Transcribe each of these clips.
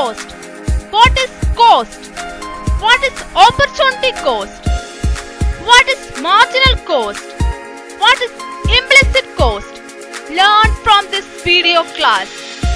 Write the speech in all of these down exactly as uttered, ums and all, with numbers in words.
cost? What is cost? What is opportunity cost? What is marginal cost? What is implicit cost? Learn from this video class.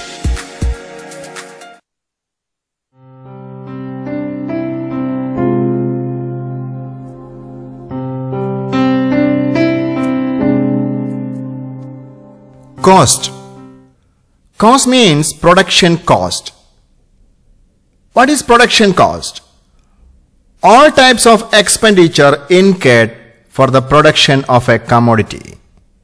Cost. Cost means production cost. What is production cost? All types of expenditure incurred for the production of a commodity.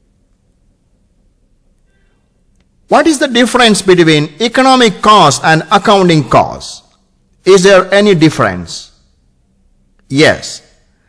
What is the difference between economic cost and accounting cost? Is there any difference? Yes.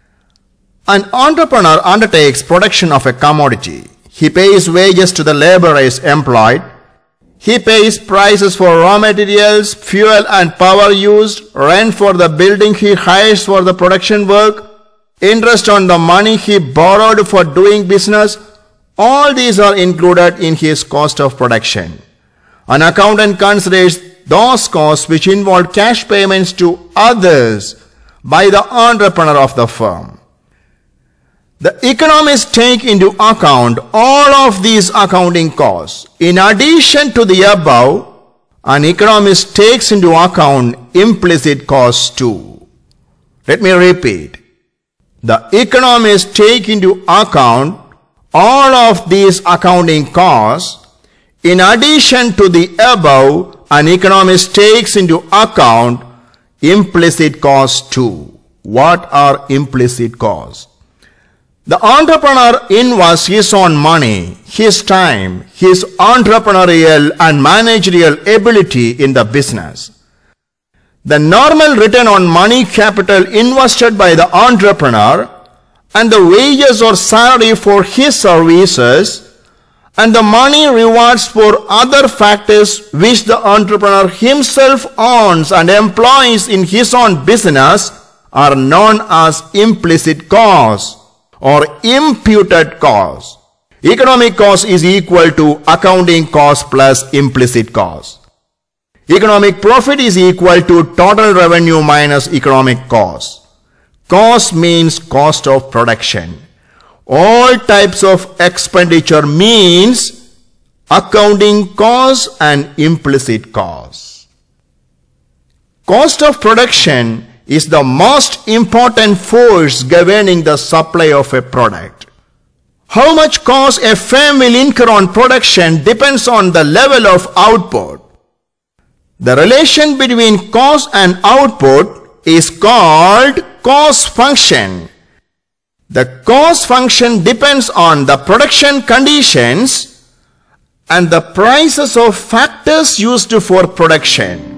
An entrepreneur undertakes production of a commodity. He pays wages to the laborers employed. He pays prices for raw materials, fuel and power used, rent for the building he hires for the production work, interest on the money he borrowed for doing business. All these are included in his cost of production. An accountant considers those costs which involve cash payments to others by the entrepreneur of the firm. The economists take into account all of these accounting costs. In addition to the above, an economist takes into account implicit costs too. Let me repeat. The economists take into account all of these accounting costs. In addition to the above, an economist takes into account implicit costs too. What are implicit costs? The entrepreneur invests his own money, his time, his entrepreneurial and managerial ability in the business. The normal return on money capital invested by the entrepreneur and the wages or salary for his services and the money rewards for other factors which the entrepreneur himself owns and employs in his own business are known as implicit costs or imputed costs. Economic cost is equal to accounting cost plus implicit cost. Economic profit is equal to total revenue minus economic cost. Cost means cost of production. All types of expenditure means accounting costs and implicit costs. Cost of production is the most important force governing the supply of a product. How much cost a firm will incur on production depends on the level of output. The relation between cost and output is called cost function. The cost function depends on the production conditions and the prices of factors used for production.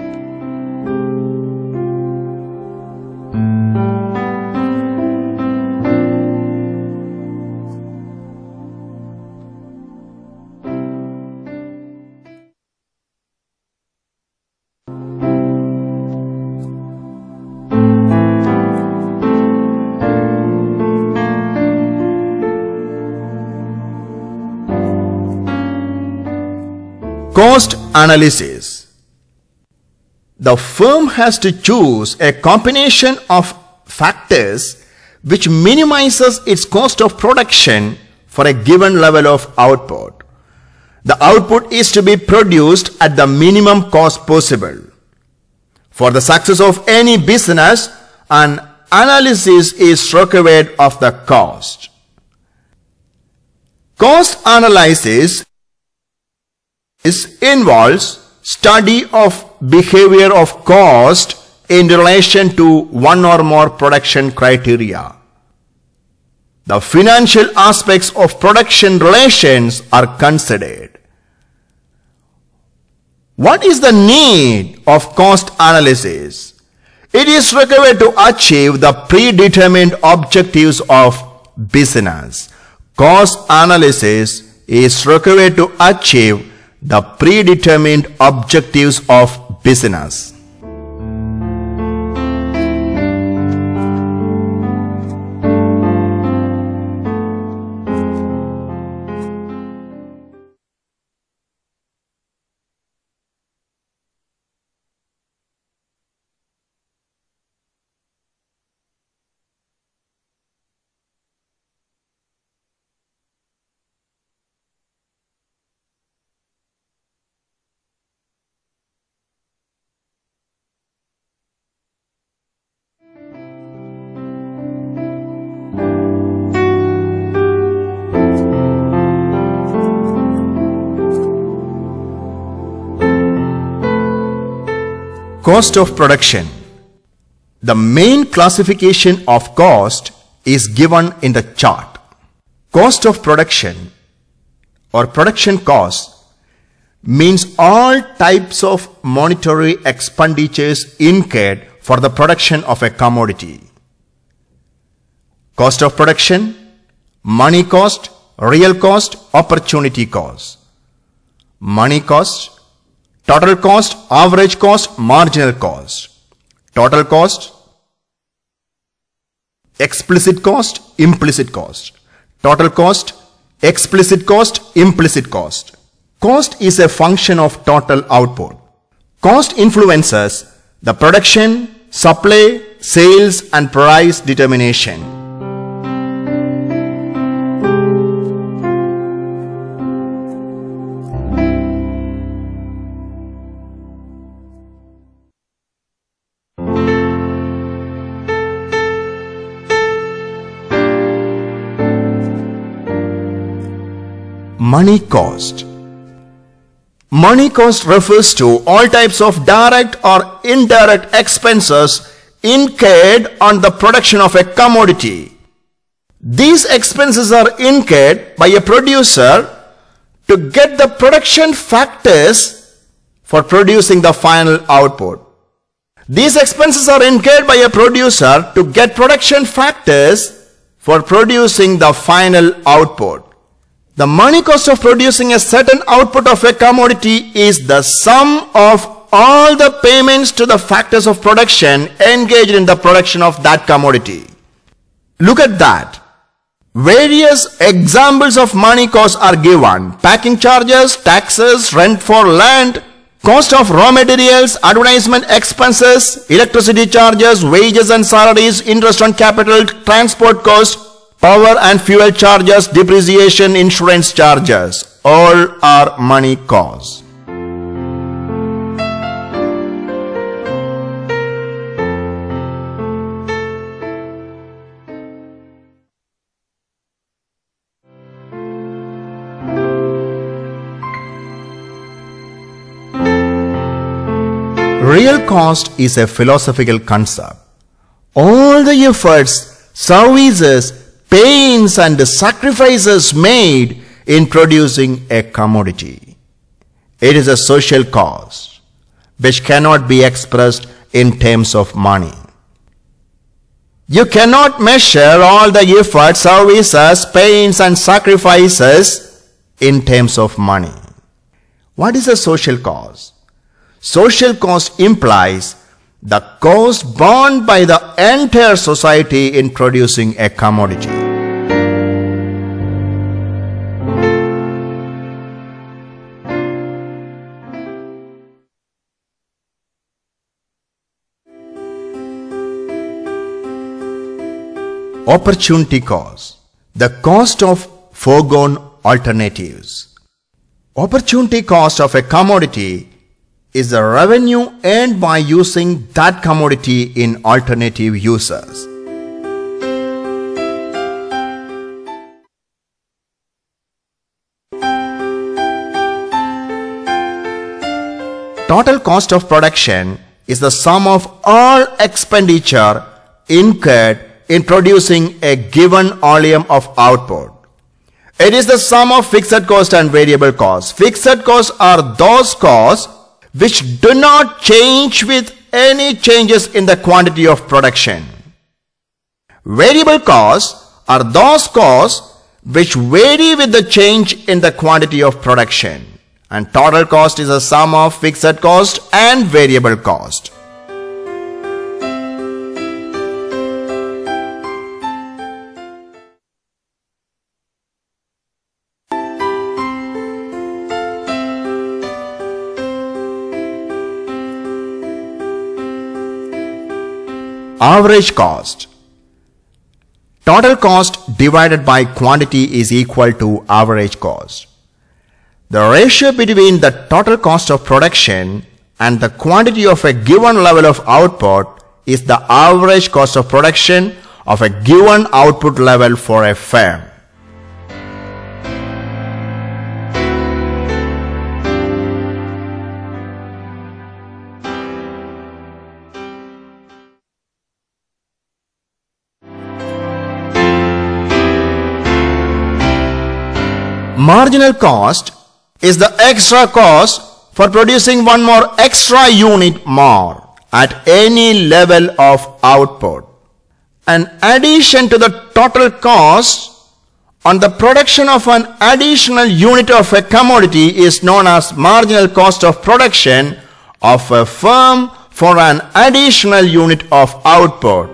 Cost analysis. The firm has to choose a combination of factors which minimizes its cost of production for a given level of output. The output is to be produced at the minimum cost possible. For the success of any business, an analysis is required of the cost. Cost analysis This involves study of behavior of cost in relation to one or more production criteria. The financial aspects of production relations are considered. What is the need of cost analysis? It is required to achieve the predetermined objectives of business. Cost analysis is required to achieve the predetermined objectives of business. Cost of production. The main classification of cost is given in the chart. Cost of production or production cost means all types of monetary expenditures incurred for the production of a commodity. Cost of production, money cost, real cost, opportunity cost. Money cost, total cost, average cost, marginal cost. Total cost, explicit cost, implicit cost. Total cost, explicit cost, implicit cost. Cost is a function of total output. Cost influences the production, supply, sales and price determination. Money cost. Money cost refers to all types of direct or indirect expenses incurred on the production of a commodity. These expenses are incurred by a producer to get the production factors for producing the final output. These expenses are incurred by a producer to get production factors for producing the final output. The money cost of producing a certain output of a commodity is the sum of all the payments to the factors of production engaged in the production of that commodity. Look at that. Various examples of money costs are given: packing charges, taxes, rent for land, cost of raw materials, advertisement expenses, electricity charges, wages and salaries, interest on capital, transport costs, power and fuel charges, depreciation, insurance charges. All are money costs. Real cost is a philosophical concept. All the efforts, services, pains and sacrifices made in producing a commodity. It is a social cost which cannot be expressed in terms of money. You cannot measure all the efforts, services, pains and sacrifices in terms of money. What is a social cost? Social cost implies the cost borne by the entire society in producing a commodity. Opportunity cost. The cost of foregone alternatives. Opportunity cost of a commodity is the revenue earned by using that commodity in alternative uses. Total cost of production is the sum of all expenditure incurred in producing a given volume of output. It is the sum of fixed cost and variable costs. Fixed costs are those costs which do not change with any changes in the quantity of production. Variable costs are those costs which vary with the change in the quantity of production. And total cost is a sum of fixed cost and variable cost. Average cost. Total cost divided by quantity is equal to average cost. The ratio between the total cost of production and the quantity of a given level of output is the average cost of production of a given output level for a firm. marginal cost is the extra cost for producing one more extra unit more at any level of output. An addition to the total cost on the production of an additional unit of a commodity is known as marginal cost of production of a firm for an additional unit of output.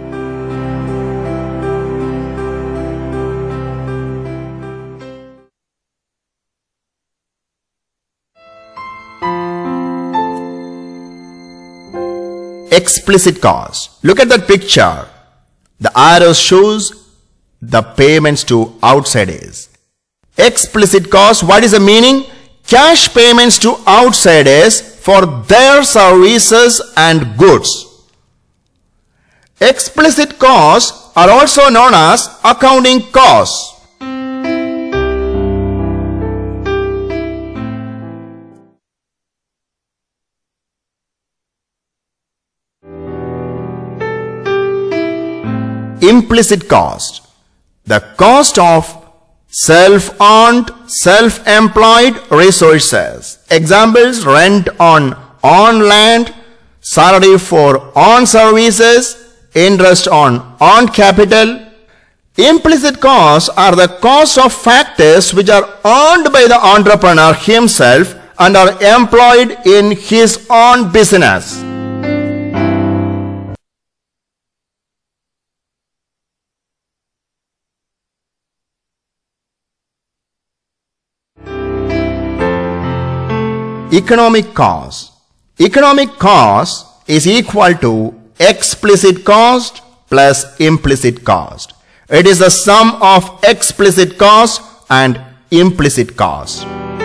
Explicit cost. Look at that picture. The arrow shows the payments to outsiders. Explicit cost, what is the meaning? Cash payments to outsiders for their services and goods. Explicit costs are also known as accounting costs. Implicit cost. The cost of self-owned, self-employed resources. Examples: rent on on land, salary for on services, interest on on capital. Implicit costs are the costs of factors which are earned by the entrepreneur himself and are employed in his own business. Economic cost. Economic cost is equal to explicit cost plus implicit cost. It is the sum of explicit cost and implicit cost.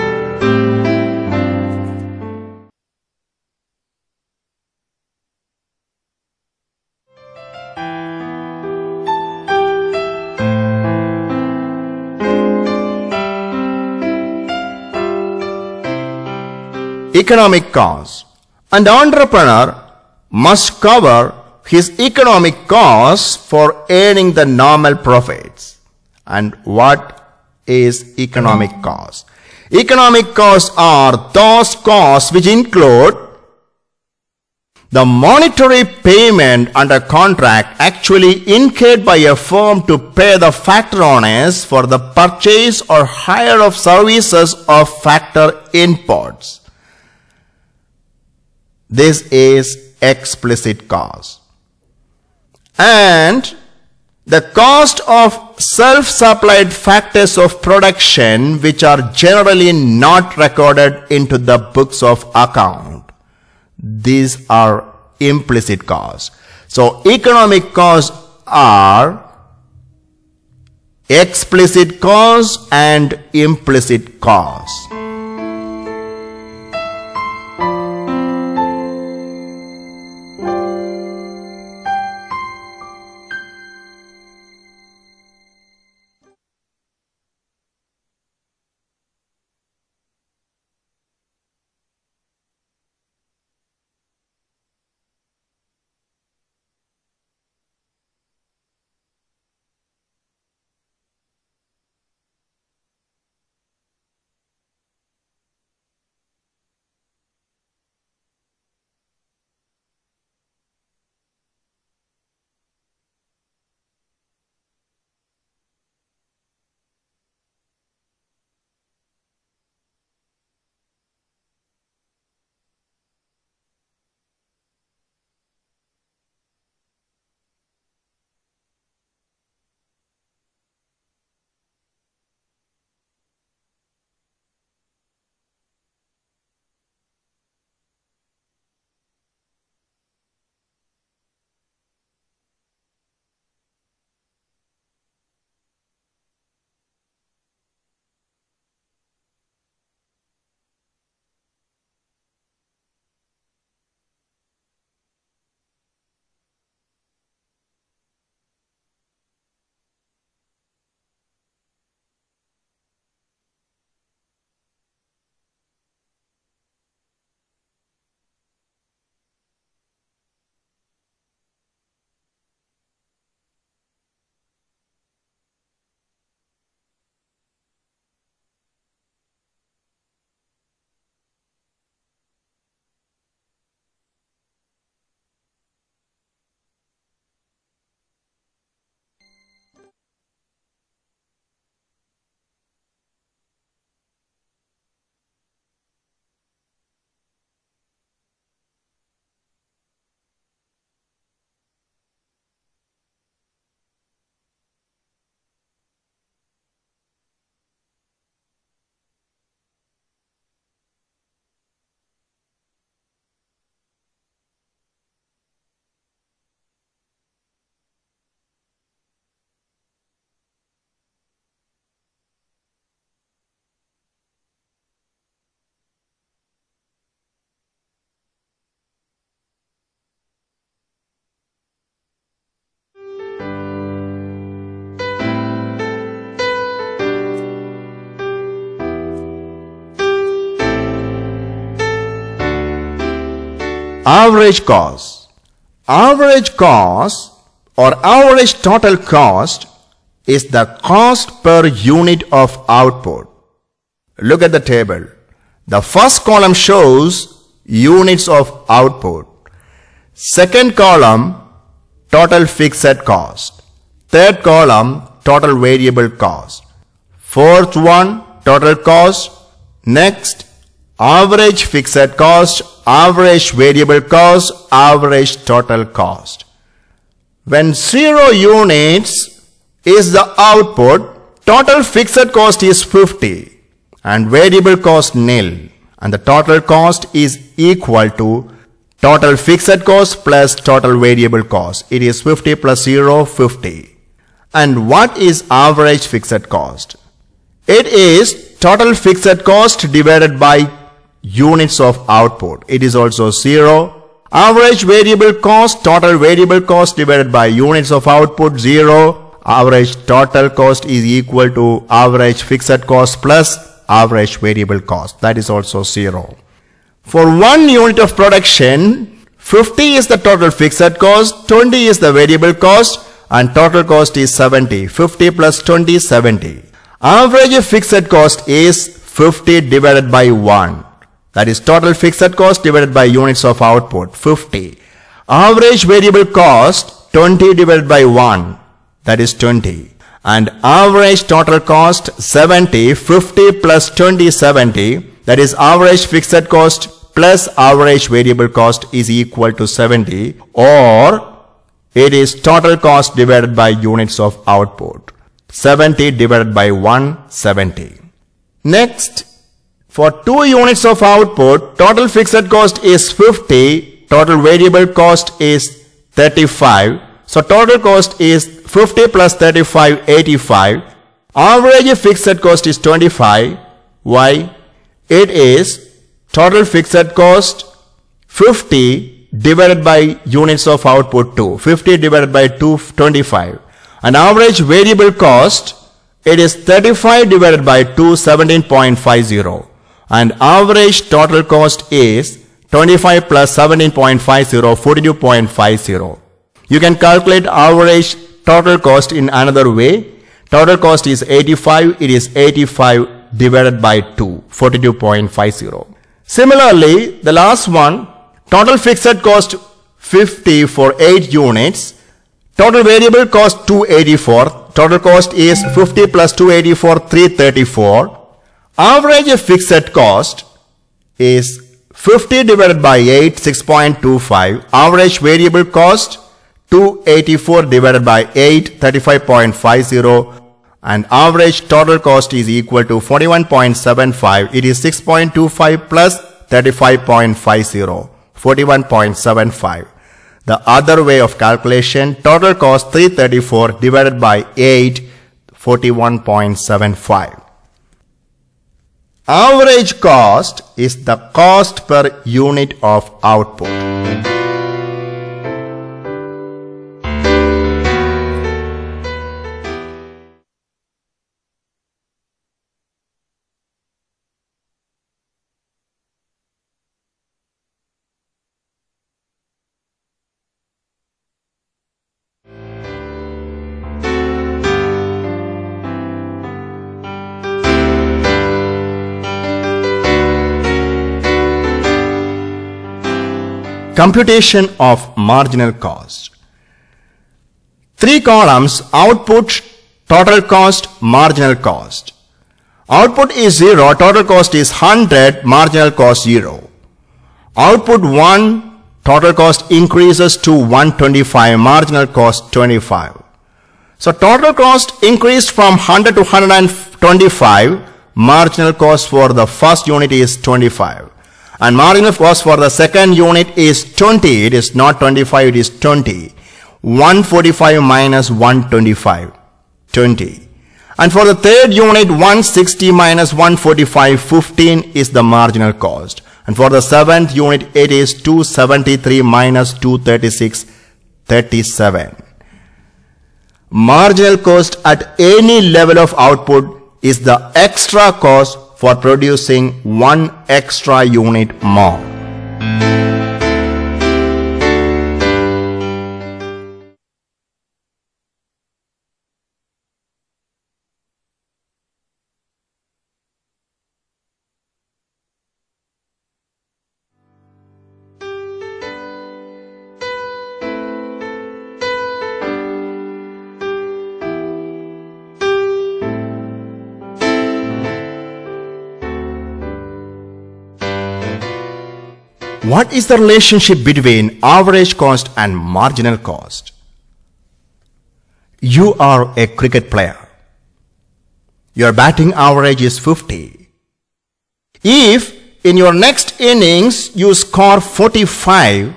Economic cost. An entrepreneur must cover his economic costs for earning the normal profits. And what is economic cost? Economic costs are those costs which include the monetary payment under contract actually incurred by a firm to pay the factor owners for the purchase or hire of services of factor imports. This is explicit cost. And the cost of self-supplied factors of production which are generally not recorded into the books of account. These are implicit costs. So economic costs are explicit costs and implicit costs. Average cost. Average cost or average total cost is the cost per unit of output. Look at the table. The first column shows units of output. Second column, total fixed cost. Third column, total variable cost. Fourth one, total cost. Next, average fixed cost, average variable cost, average total cost. When zero units is the output, total fixed cost is fifty and variable cost nil, and the total cost is equal to total fixed cost plus total variable cost. It is fifty plus zero, fifty. And what is average fixed cost? It is total fixed cost divided by units of output. It is also zero. Average variable cost, total variable cost divided by units of output, zero. Average total cost is equal to average fixed cost plus average variable cost. That is also zero. For one unit of production, fifty is the total fixed cost, twenty is the variable cost, and total cost is seventy. fifty plus twenty, seventy. Average fixed cost is fifty divided by one. That is total fixed cost divided by units of output, fifty. Average variable cost, twenty divided by one. That is twenty. And average total cost, seventy. fifty plus twenty, seventy. That is average fixed cost plus average variable cost is equal to seventy, or it is total cost divided by units of output. seventy divided by one, seventy. Next, for two units of output, total fixed cost is fifty, total variable cost is thirty-five. So total cost is fifty plus thirty-five, eighty-five. Average fixed cost is twenty-five. Why? It is total fixed cost fifty divided by units of output two. fifty divided by two, twenty-five. And average variable cost, it is thirty-five divided by two, seventeen point five zero. And average total cost is twenty-five plus seventeen point five zero, forty-two point five zero. You can calculate average total cost in another way. Total cost is eighty-five. It is eighty-five divided by two, forty-two point five zero. Similarly, the last one, total fixed cost fifty for eight units. Total variable cost two eighty-four. Total cost is fifty plus two eighty-four, three thirty-four. Average fixed cost is fifty divided by eight, six point two five. Average variable cost two eighty-four divided by eight, thirty-five point five zero. And average total cost is equal to forty-one point seven five. It is six point two five plus thirty-five point five zero, forty-one point seven five. The other way of calculation, total cost three thirty-four divided by eight, forty-one point seven five. Average cost is the cost per unit of output. Computation of marginal cost. Three columns: output, total cost, marginal cost. Output is zero, total cost is one hundred, marginal cost zero. Output one, total cost increases to one hundred twenty-five, marginal cost twenty-five. So total cost increased from one hundred to one hundred twenty-five, marginal cost for the first unit is twenty-five. And marginal cost for the second unit is twenty. It is not twenty-five, it is twenty. one hundred forty-five minus one hundred twenty-five, twenty. And for the third unit, one hundred sixty minus one hundred forty-five, fifteen is the marginal cost. And for the seventh unit, it is two hundred seventy-three minus two hundred thirty-six, thirty-seven. Marginal cost at any level of output is the extra cost for producing one extra unit more. what is the relationship between average cost and marginal cost? You are a cricket player. Your batting average is fifty. If in your next innings you score forty-five,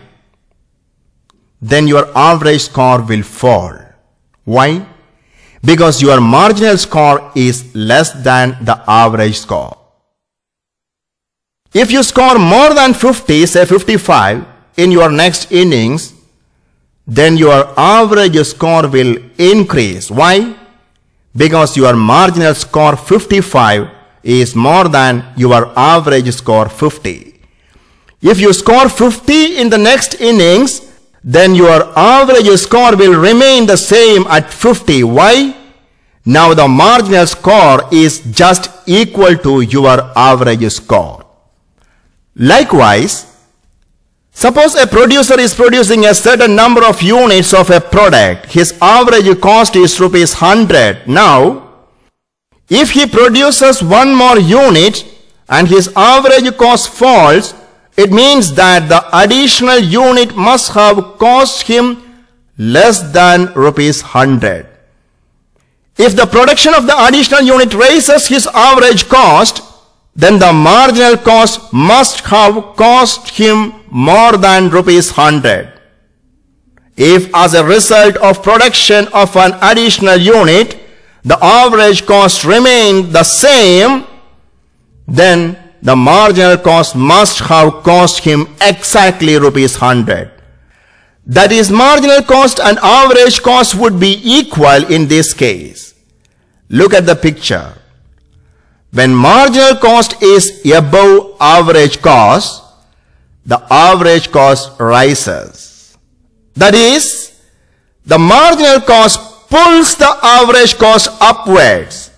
then your average score will fall. Why? Because your marginal score is less than the average score. If you score more than fifty, say fifty-five, in your next innings, then your average score will increase. Why? Because your marginal score fifty-five is more than your average score fifty. If you score fifty in the next innings, then your average score will remain the same at fifty. Why? Now the marginal score is just equal to your average score. Likewise, suppose a producer is producing a certain number of units of a product. His average cost is rupees one hundred. Now, if he produces one more unit and his average cost falls, it means that the additional unit must have cost him less than rupees one hundred. If the production of the additional unit raises his average cost, then the marginal cost must have cost him more than rupees one hundred. If as a result of production of an additional unit, the average cost remained the same, then the marginal cost must have cost him exactly rupees one hundred. That is, marginal cost and average cost would be equal in this case. Look at the picture. When marginal cost is above average cost, the average cost rises. That is, the marginal cost pulls the average cost upwards.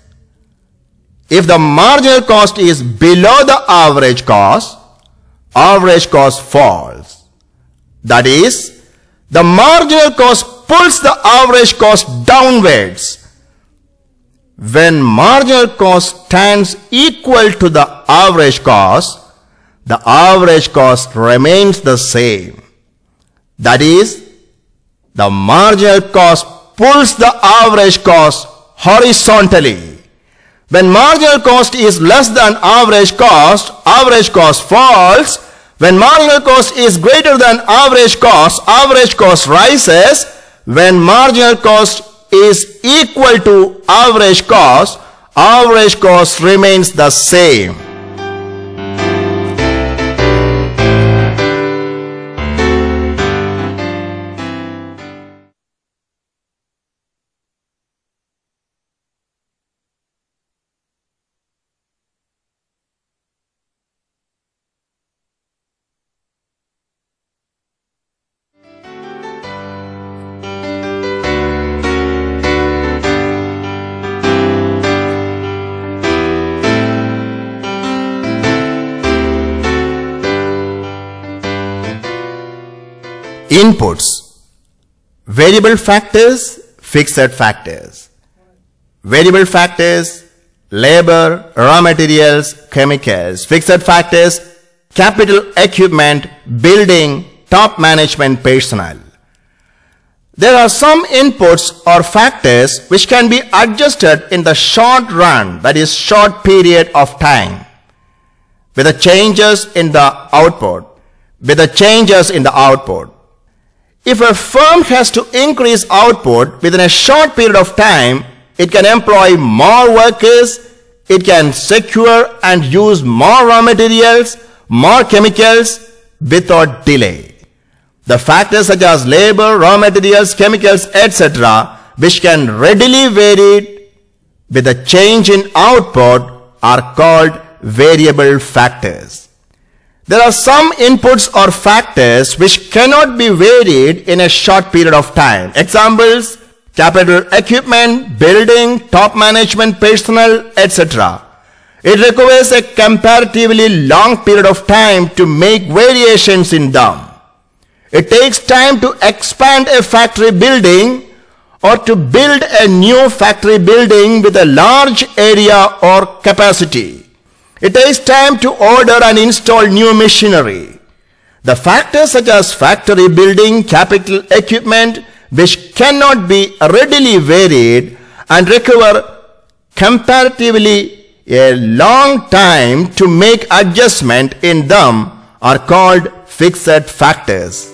If the marginal cost is below the average cost, average cost falls. That is, the marginal cost pulls the average cost downwards. When marginal cost stands equal to the average cost, the average cost remains the same. That is, the marginal cost pulls the average cost horizontally. When marginal cost is less than average cost, average cost falls. When marginal cost is greater than average cost, average cost rises. When marginal cost is equal to average cost, average cost remains the same. Inputs: variable factors, fixed factors. Variable factors: labor, raw materials, chemicals. Fixed factors: capital, equipment, building, top management personnel. There are some inputs or factors which can be adjusted in the short run, that is short period of time, with the changes in the output, with the changes in the output. If a firm has to increase output within a short period of time, it can employ more workers, it can secure and use more raw materials, more chemicals without delay. The factors such as labor, raw materials, chemicals, et cetera, which can readily vary with a change in output, are called variable factors. There are some inputs or factors which cannot be varied in a short period of time. Examples: capital, equipment, building, top management personnel, et cetera. It requires a comparatively long period of time to make variations in them. It takes time to expand a factory building or to build a new factory building with a large area or capacity. It takes time to order and install new machinery. The factors such as factory building, capital equipment, which cannot be readily varied and require comparatively a long time to make adjustment in them, are called fixed factors.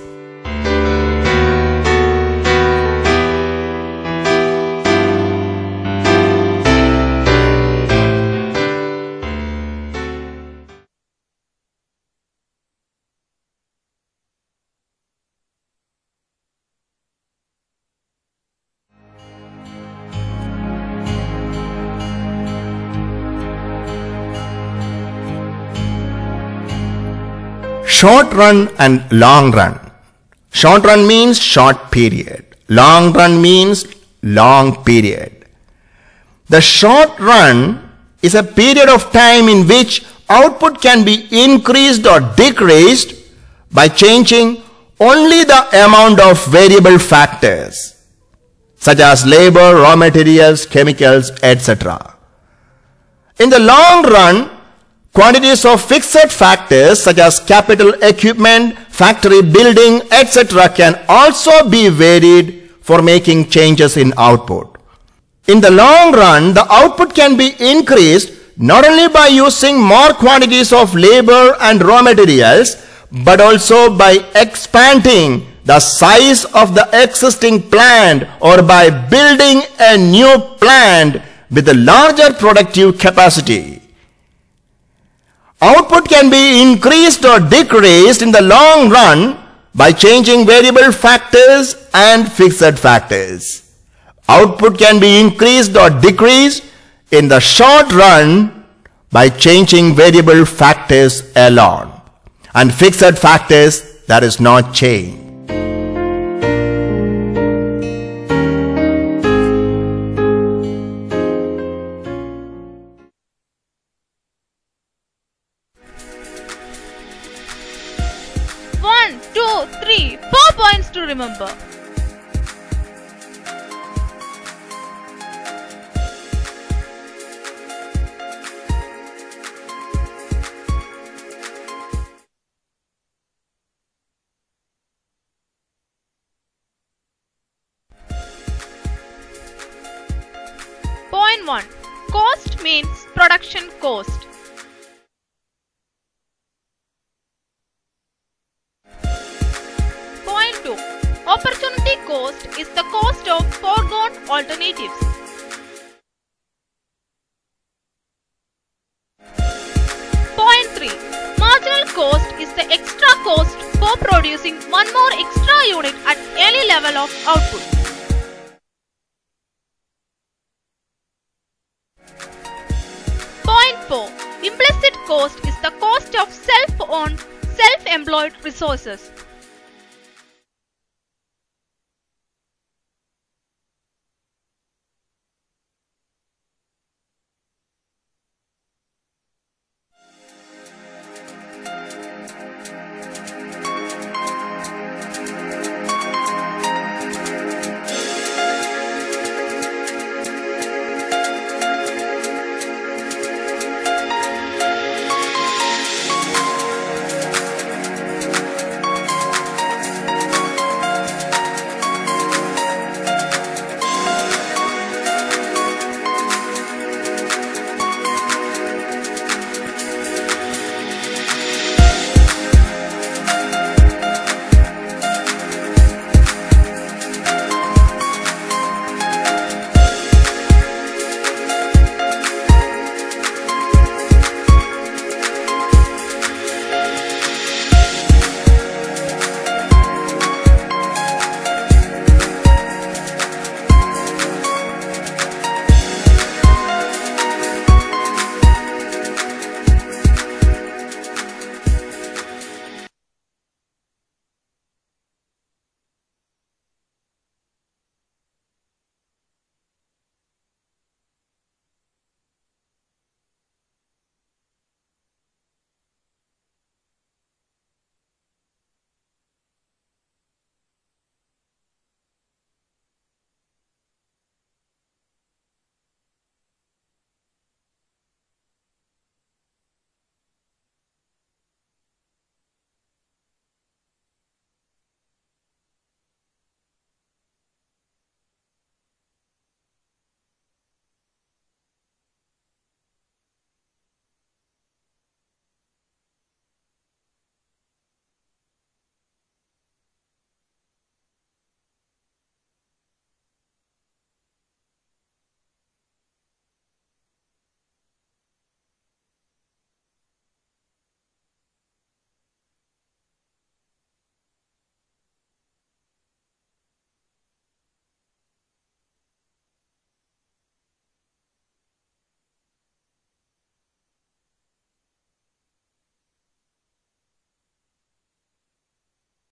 Short run and long run. Short run means short period. Long run means long period. The short run is a period of time in which output can be increased or decreased by changing only the amount of variable factors such as labor, raw materials, chemicals, et cetera. In the long run, quantities of fixed factors such as capital equipment, factory building, et cetera can also be varied for making changes in output. In the long run, the output can be increased not only by using more quantities of labor and raw materials, but also by expanding the size of the existing plant or by building a new plant with a larger productive capacity. Output can be increased or decreased in the long run by changing variable factors and fixed factors. Output can be increased or decreased in the short run by changing variable factors alone, and fixed factors, that is not change. One, two, three, four points to remember. Point one. Cost means production cost. Point two. Opportunity cost is the cost of foregone alternatives. Point three. Marginal cost is the extra cost for producing one more extra unit at any level of output. Point four. Implicit cost is the cost of self-owned, self-employed resources.